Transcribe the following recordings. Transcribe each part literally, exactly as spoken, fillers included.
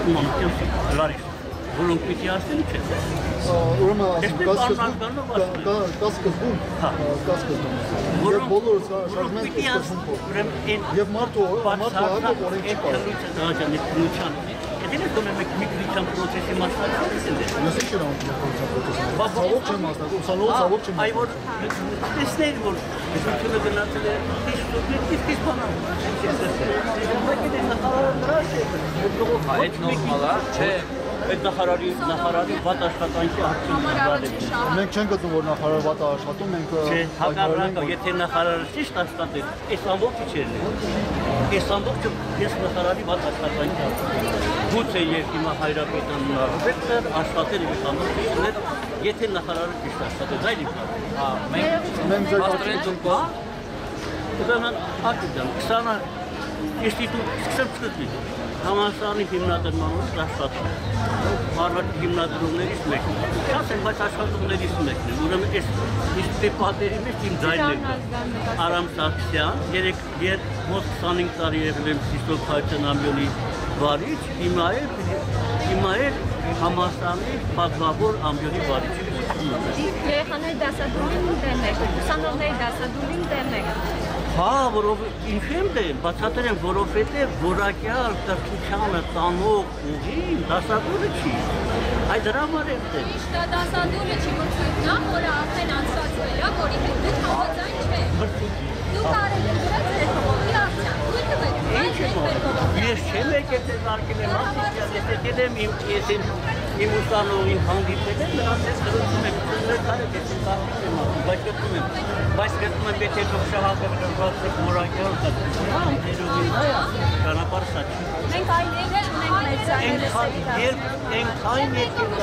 մանուկյան լարիշ, որոնք պիտի ասեն չէ։ Ուրեմն ասում կաս սկզբում, կաս սկզբում, և բոլորը շարժում են սկզբում և մարդու աղագով օրենք չի պարում։ Եթե դու մի քիչ պրոցեսի մասնակցություն ես։ Ես ինչ եմ անում պրոցեսի։ Ցավոք չեմ մասնակցում, ցավոք ցավոք չեմ։ Այ որ տեսնել որ դու գնացել ես դիստուկտիվ բանալ։ Այդ նորմալ է, չէ։ Այդ նախարարի նախարարի վատ աշխատանքի արդյունքն է։ Մենք չենք գտնում որ նախարարը վատ է աշխատում, մենք Չէ, հակառակը, եթե նախարարը ճիշտ աշխատեր, այս ամբողջը չէր լինի։ Այս ամբողջը ես նախարարի վատ աշխատանքի արդյունք։ Գուցե եւ հիմա հայրապետանն արվեցր, աշխատել եւ ամբողջներ, եթե նախարարը ճիշտ աշխատեր, այլ իբր։ Հա, մենք մենք աստրեն դուքո Ուրեմն ակտիվ քսանը ինստիտուտ սկսեցի համալսարանի հիմնադրման աշխատում։ Հարվարդ հիմնադրումներից մեկն է։ Շատ են, բայց աշխատումներից մեկն է։ Ուրեմն այս ինստիտուտի պատերի մեջ իմ ձայնն է։ Արամ Սարգսյան, երեք եր մոտ քսանհինգ տարի եղել եմ Սիսոկ Հայցանամյանի վարիչ, հիմա էլ հիմա էլ համալսարանի պատվավոր ամբիոնի վարիչ։ Երեխաների դասադուլին դեմ եք, ուսանողների դասադուլին դեմ եք։ Հա, որով ինչ եմ դեմ, բացատրեմ, որովհետև որակյալ կրթությանը տանող ուղին դասադուլը չի։ Այդ դրա համար եմ դեմ։ Միշտ դասադուլը չի, որ ցույցն է, որը արդեն անցկացվել է, որի հետ դուք համաձայն չեք։ Դուք արել եք դրա ձեր փոխի արդյունք, դուք եք։ Ինչ եմ ես չեմ եկել դες արկել եմ ասիստիալ, ես եկել եմ իմ ես իմ ուսանողին հանդիպել եմ, նրանց ես գրում եմ, ծնվել կարեք ես իմ կարդիք եմ ասում, բայց գտնում եմ, բայց գտնում եմ, եթե դուք շահակը գրվածեք մորակյալ կատում, ներուգին այա, ճանապարհ սա չի։ Մենք այլևս ունենք մեր ձայները Ենքայն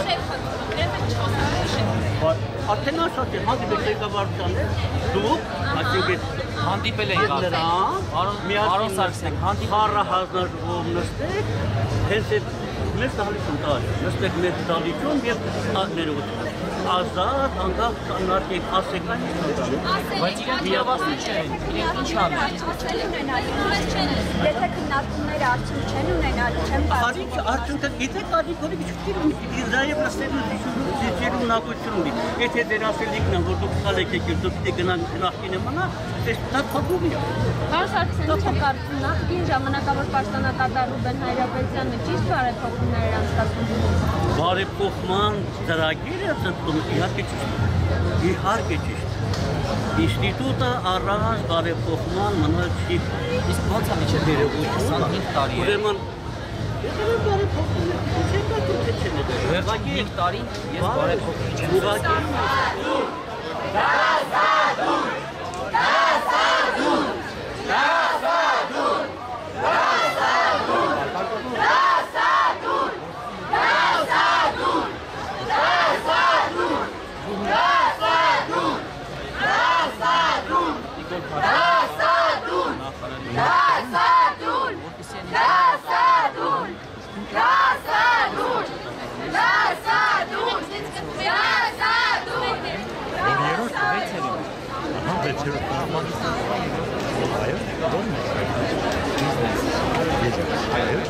արդեն ասած եմ, հանդիպել ղեկավարության է, դուք, այսինքն հանդիպել ենք արդեն, Արոն Սարգսյան, խառը հանձնաժողով նստեք, հենց այդ մեզ դահլիճում տալ, նստեք մեզ դահլիճում և ներողություն, ազատ, անկախ քննարկեք, ասեք այն բայց իրենք իրավասու չեն, իրենք ինչ անեն։ Եթե քննարկումները արդյունք չեն ունենալու, չեն Արիք, արդյունքը գիտեք, արիք հորի գիչքիրում, Իսրայել նստելու զիջերու նակություն ունի, եթե դեր ասելիքն են, որ դուք խալեք եկել, դուք պիտի գնանք նախին է մնա, դա թափում է։ Պարոն Սարգսյան, չեմ կարծում նախկին ժամանակավոր պաշտոնակատար Ռուբեն Հայրապետյանը ճիշտ բարեփոխումներ էր անցկացնում։ Բարեփոխման ծրագիրը ծնվում իհարկե ճիշտ։ Իհարկե ճիշտ։ Ինստիտուտը առանց բարեփոխման մնալ չի։ Իսկ ո՞նց է միջև քսանհինգ տարի է։ Ուրեմն եթե բարեփոխում է, չէ՞ կա թե չէ՞։ քսանհինգ տարի ես բարեփոխում չեմ։ Ուղղակի Դասադուլ, դասադուլ, դասադուլ, դասադուլ, դասադուլ, դասադուլ, դասադուլ, դասադուլ, դասադուլ, դասադուլ, դասադուլ, դասադուլ, դասադուլ, դասադուլ, դասադուլ, Երրորդ վեցերին, ահա վեցերորդ տարամատը այո, ո՞րն է բիզնես, այո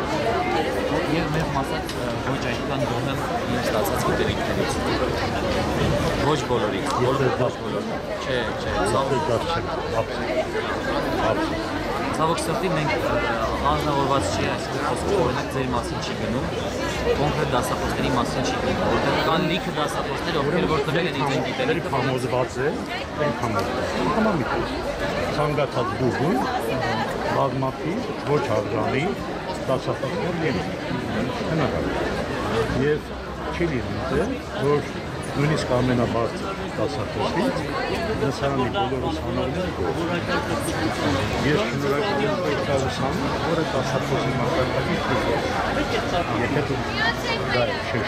Եվ մեր մասած ոչ այդքան գոհ եմ իմ ստացած գիտելիքներից ոչ բոլորից Որտեղ դաս բոլոր Չէ, չէ, Որտեղ դաս չեք, ապսի Ցավոք սրտի մենք անձնավորված չի, այսինքն խոսքը օրինակ ձեր մասին չի գնում, կոնկրետ դասախոսների մասին չի գնում, որտեղ կան լիքը դասախոսներ, ովքեր որ տվել են իրեն գիտելիք, համոզված է, համոզված։ Համամիտ։ Ցանկացած դուգուն, բազմաթիվ ոչ արժանի դասախոսներ են հնարավոր։ Եվ չի լինում, որ նույնիսկ ամենաբարձր դասախոսից դասարանի բոլոր ուսանողները Ես շնորհակալ եմ այդ ուսանողին, որը դասախոսի մակարդակից դուրս Եթե դու դա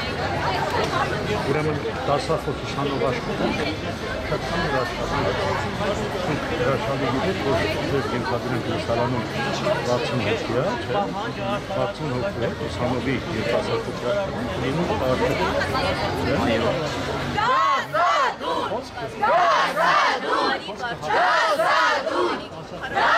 չէ։ Ուրեմն դասախոս ուսանող աշխատանքը շատ ծանր աշխատանք է։ Հրաշալի գիտեք, որ ձեր ենթադրենք դասարանում վաթսուն հոգի է, չէ՞։ վաթսուն հոգի է ուսանողի եւ դասախոսի աշխատանք լինում տարբեր։ Այո։ Դասադուլ, դասադուլ, դասադուլ,